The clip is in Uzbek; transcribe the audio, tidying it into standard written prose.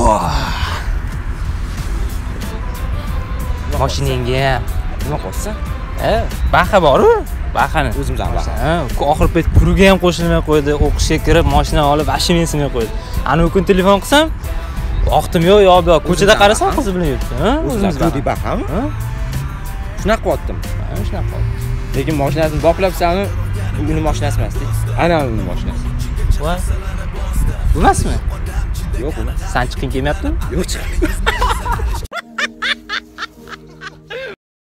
Mashinangga nima qo'ysa? baxa bor-ku. Baxani O'zimizdan baxa. Oxir payt puliga ham qo'shilmay qo'ydi. O'qishga kirib, mashina olib, vashi mensimay qo'ydi. Ana u kun telefon qilsam, vaqtim yo'q, ko'chada qarasam qiz bilan yuribdi. O'zimizdan baxami? Shunaqa qilyaptim. Shunaqa qoldi. Lekin mashinasini boplabsanmi? Uni mashinasi emas-ku. Ana uni mashinasi. Voy. Emasmi? Yo'q, emas. San chiqing kelmayaptimi? Yo'q, chiqmayapti.